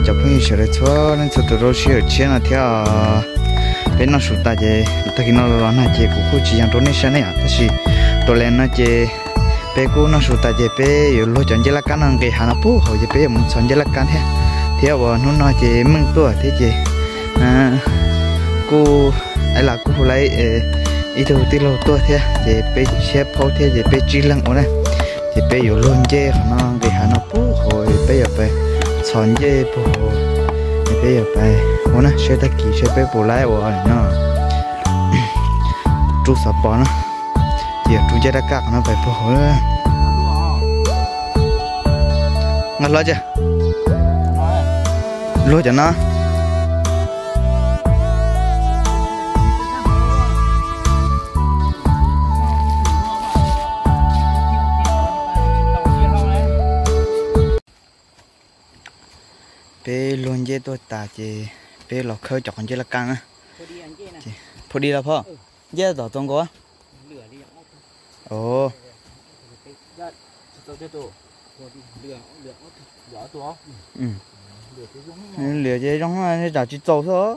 chụp hình sửa lại cho nên cho tụi nó sửa trên là theo bên nó sụt ta chứ ta khi nó là chứ cũng có chỉ hàng donation này à thế thì tụi lên nó chứ bên cô nó sụt ta chứ bên yêu lo chọn chỉ là cái năng cái hàng phụ họ chứ bên muốn chọn chỉ là cái thế theo vào nó nói chứ mừng tuổi thế chứ cô ấy là cô lấy ít đầu tiên lâu tuổi thế chứ bên chef phô thế chứ bên chỉ lăng ổn này chứ bây giờ luôn chứ nó cái hàng nó bù hồi bây giờ về chọn chứ bù bây giờ về ổn á sẽ ta kỹ sẽ bây bù lại ổn nhá chú sập bò nó giờ chú chơi đã cắt nó về bù hồi ngắt lo chưa lo cho nó bé luôn dễ tôi ta chỉ bé lọc khơi chọn chỉ là căng á phô đi là phô dễ tỏ tung có ồ lửa dễ giống như là chỉ trâu thôi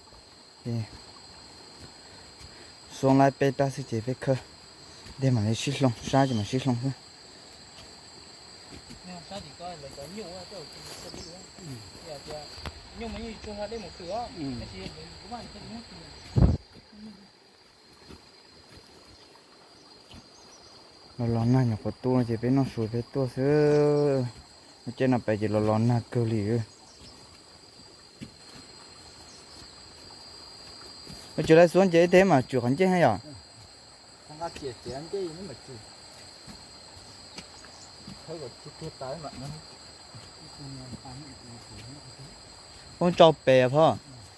xuống lại bé ta sẽ chỉ bé khơi để mà lấy xích lông sao chỉ mà xích lông thôi nhưng mà như chúng ta đây một sữa nó lon na nhọc tua chỉ biết nó sủi biết tua sữa trên là phải chỉ là lon na cơ lì nó chưa lại xuống chế thế mà chủ hắn chế hay à thằng ta chế chế chế nó mà chủ thấy có chút tái mà nó con trâu bè phơ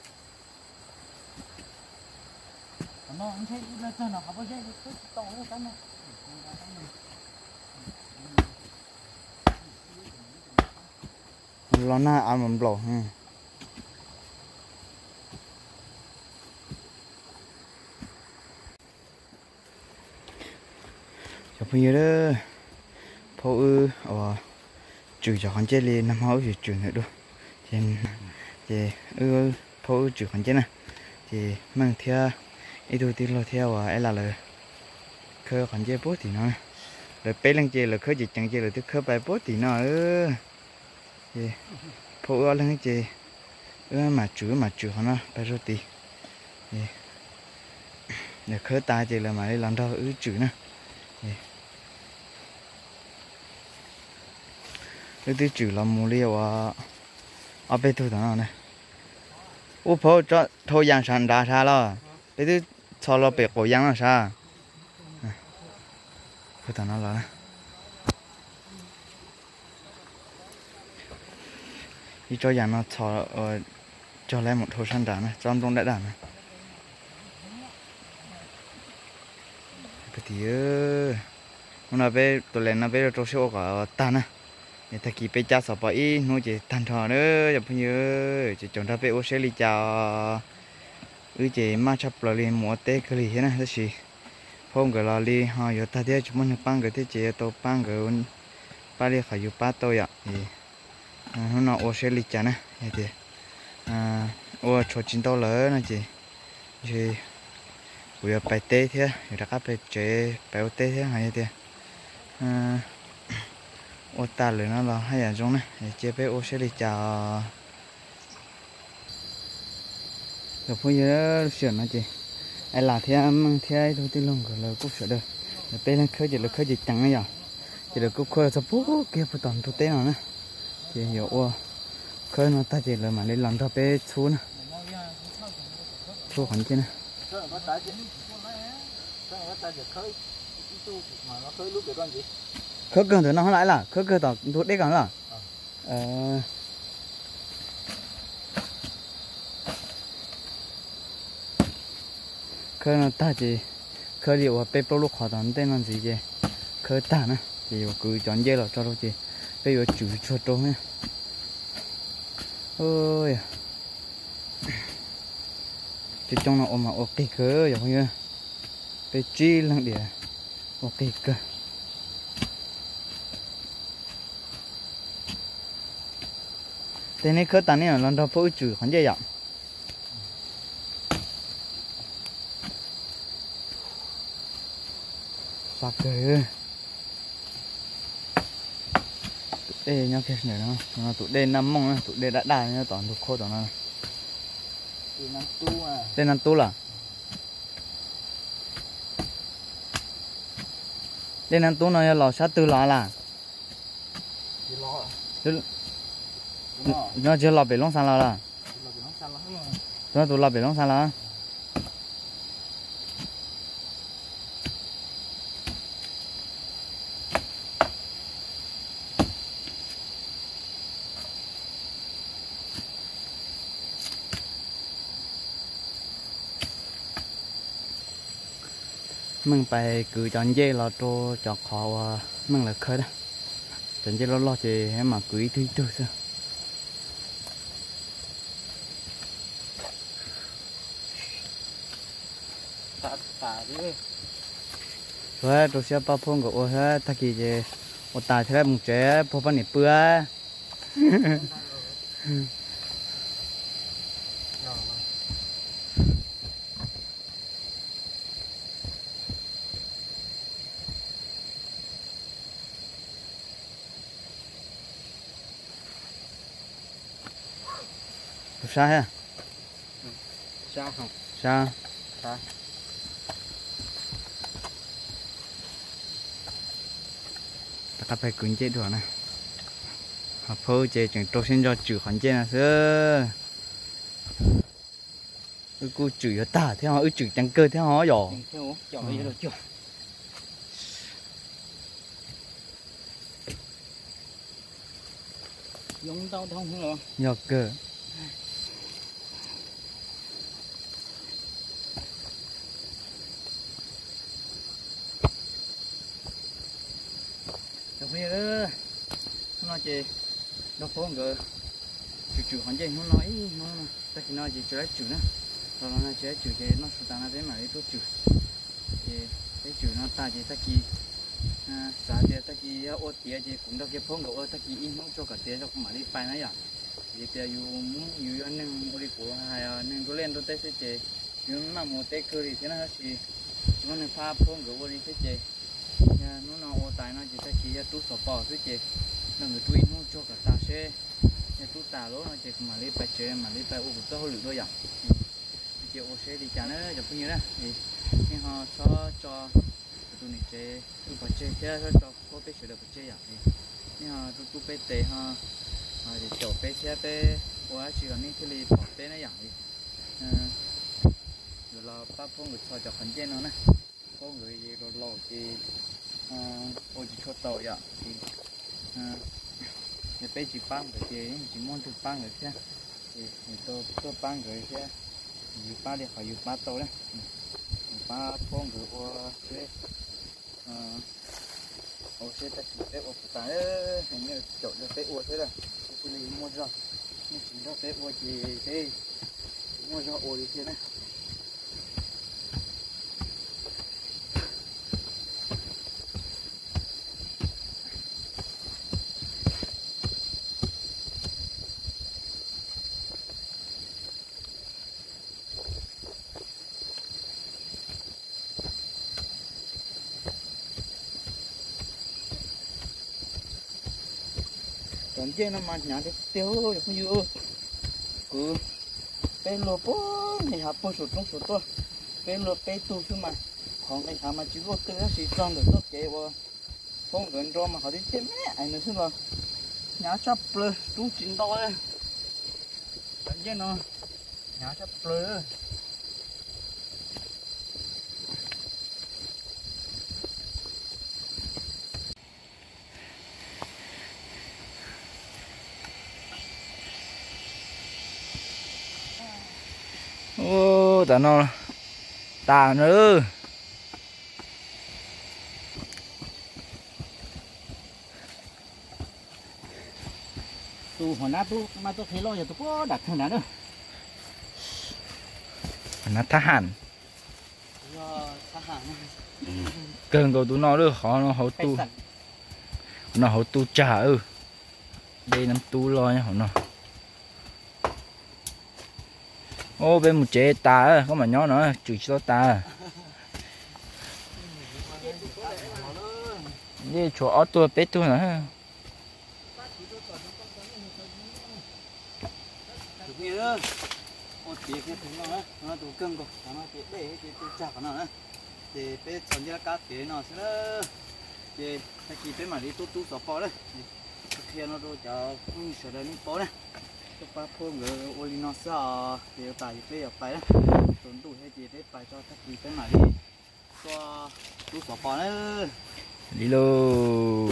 nó không thấy nó chơi nào không có chơi cái to nó cắn nó lo na ăn mầm lẩu chụp hình đó phô trừ cho con chơi lên năm hậu thì trừ nữa đâu trên thì phô trừ con chơi này thì mang theo ít đồ tiền lo theo ấy là khơi con chơi bố thì nó rồi bé lên chơi là khơi gì chẳng chơi là tức khơi bài bố thì nó thì phô lên chơi mà trừ nó bài rồi thì để khơi ta chơi là mà đi làm đâu trừ nữa cái thứ trừ là mua liều ở bên thôi đó này ô phô cho thôi giang sản đa sao lo cái thứ cho lo bể cổ giang là sao thôi đó là đi cho giang nó cho lấy một thôi sản đá này cho trong đại đá này cái thì nó về tụi lên nó về cho số cả tan à ta kỳ pe cha sập bẫy nuôi chỉ thành thọ nữa chụp như chỉ chọn ra pe ô xe li chào chỉ mà chụp là liền mua té cái gì thế này thế gì phong cái là li họ giờ ta thấy chúng mình băng cái thế chỉ tàu băng cái ba li khai ba tàu vậy thì nó ô xe li chả nè thì ô cho chín tàu lớn này thì bây giờ bài té thế người ta các bài chế bài ô té thế hay thế ô ta lưỡi nó là hay là giống này chế bé ô sẽ đi chào rồi bây giờ sửa nó chị ai là thế em thế thôi tin luôn rồi cũng sửa được rồi bé lên khơi gì chẳng ấy à chỉ được cũng khơi sắp bút kia phụ toàn thu tế nào nữa thì hiểu ô khơi nó ta chỉ là mà lên làm cho bé chú nè chú khoản chứ nè khơi gần thì nó lại là khơi tao thuốc đấy còn là khơi nó ta chỉ khơi liệu bé pro lúc họ đón tên là gì chứ khơi ta nè thì cứ chọn dây là cho đâu chứ bây giờ chủ cho trâu nhá ôi chứ trong nó ôm mà ok cơ giống như bé chi lăng địa ok cơ thế nên khơi tàn này là lần đầu phơi chữ khoản dây ạ sạc kề đây nhau kia này nó tụi đây năm mông tụi đây đã đài nó toàn tụi khô toàn nó đây năm tu là đây năm tu nó lò sát tư là nó chưa lò bể lông sang là nó tụi lò bể lông sang là mình phải cứ chọn dây là cho khó mình là khơi đó chọn dây lo thì em mà cứ thứ tư sao vậy tôi sẽ bao phong của hết thắc gì chứ ở tại thế một trẻ bao phong nếp bữa sao ha sao không sao sao ta phải cứng chết được này học phơi chế chẳng trâu xin cho chữ khoản chế là sơ cô chữ ta theo họ chữ chẳng cơ theo họ rồi theo chọn bây giờ được chưa giống tao không rồi nhờ cơ bây giờ nó chỉ nó phố người chữ hoàn全nó nói nó ta chỉ nói chỉ chữ chữ nữa rồi nó chữ chữ thì nó sụt nó thế mà đi tốt chữ thì cái chữ nó ta chỉ ta kỳ xã thì ta kỳ ô tiệt thì cũng đâu cái phố người ta kỳ in nó cho cả tiệt cho cũng mà đi bài này à thì tiệt yêu anh em đi của hai anh em có lên đôi tay sẽ chơi nhưng mà một tay cười thì thế nào thì chúng nó pha phố người đi sẽ chơi nó ô tài nó chỉ ta chỉ tu sửa bỏ thôi chị là người tu nó cho cả ta xe tu tà lố nó chỉ mà lấy bài chơi mà lấy bài ô cũng hơi lử thôi à chị ô xe đi chả nó chụp như đó thì họ cho tụi này chơi tu bài chơi thế cho có bé sửa được bài chơi à thì họ tu bé tệ họ thì chỗ bé xe bé quá chỉ còn những cái li bỏ bé nó dạng thì rồi là ba phong người cho phần trên nó nè có người gì rồi lò thì ôi chỉ cho tàu vậy thì để bây chỉ băng để chỉ muốn được băng rồi chứ thì tôi băng rồi chứ dù ba đi khỏi dù ba tàu đấy ba phong rồi ô xe ta chỉ để ô phụ tải hình như chỗ để để ô thế là tôi lấy mua ra nhưng chỉ cho để ô chỉ thế mua ra ô đi thế này còn trên nó mà nhà thì tiêu rồi không như cứ bên lô bố thì học bố số trong số to bên lô bên tu chứ mà còn cái hàng mà chỉ có từ sĩ trang được tốt kế vô không gần rồi mà họ đi tìm mẹ anh nữa chứ mà nhà chấp lơ tu chín to đấy còn trên nó nhà chấp lơ ô ta nó ta nữa tu hồi nãy tu mà tôi thấy lo giờ tôi có đặt thằng nào nữa nó cần cầu tu nó được khó nó hậu tu trả đây nằm tu lo nha họ nó ô bên một chế ta có mà nhỏ nữa chửi cho ta đi chỗ ở tôi bé tôi nữa một tí cái thứ nó đủ cưng cơ, nó chỉ để cái chạc nó nữa, thì bé chọn ra cá bé nó sẽ đó, thì cái gì bé mà đi tu tu sọp bò đấy, khi nó đôi cho không sợ đấy bò đấy, cái ba phô người ôi nó sợ thì tại bé ở phải đấy, tuần tu hay gì bé phải cho cái gì bé mà đi cho tu sọp bò đấy, đi lô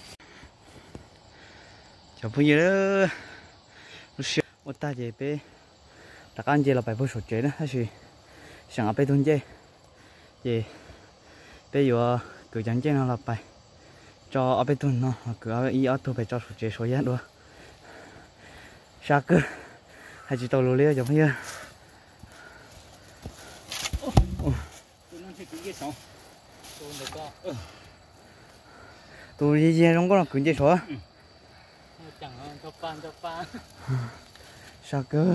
chào bây giờ đó, một ta gì bé đặc anh chơi là bài bơi sột chế đó hay gì chẳng ở bên thôn chơi gì bây giờ cứ chẳng chơi nào là bài cho ở bên thôn nó cứ ở ý ở thôn phải cho sột chế số giá đua sao cứ hay chỉ tàu lúa lia cho bây giờ tôi đi chơi không có là cứ chơi số chẳng cho pan sao cứ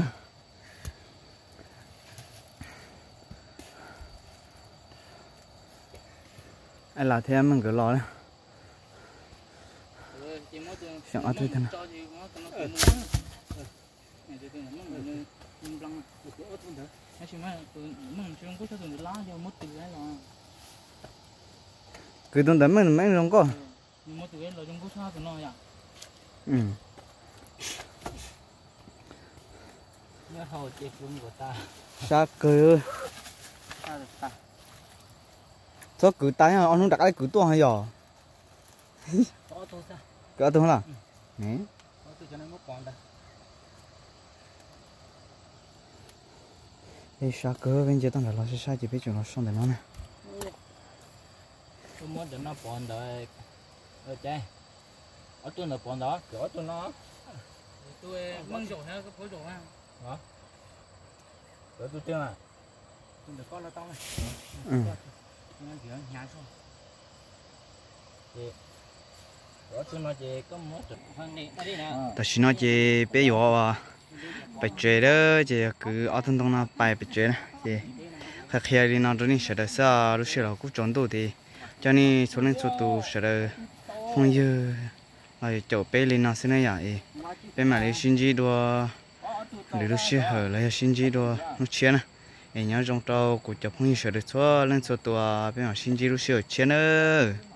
anh là thêm mình cứ lo đấy chẳng ở đây thân cứ tuần tới mình mấy không có sao cứ sao cứ tay hả ông không đặt cái cứ tua hay giờ cứ tua là nè đây sao cứ bên dưới tao là lo sai chỉ biết chuyện nó xong để nó nè tôi muốn để nó bòn đời chơi ở tôi là bòn đó chỗ tôi nó tôi mang rổ ha cái phối rổ ha hả rồi tôi tiêu à tôi được con là tao này nhà xong ở tôi nói chỉ có một chút hơn đi đi nè ta chỉ nói chỉ bé nhỏ bài chơi đó chỉ cứ ở thôn đông nó bài chơi này chỉ khách khi đi nó rồi nên sẽ được sao lúc sau cũng chọn đồ thì cho nên số lượng số tu sẽ được không như là chỗ bé lên nó sẽ này vậy bé mà lấy sinh chi đua để lúc sau hở lấy sinh chi đua lúc chia nè em nhớ trong trâu của chồng không như sẽ được số lượng số tu bé mà sinh chi lúc sau chia nữa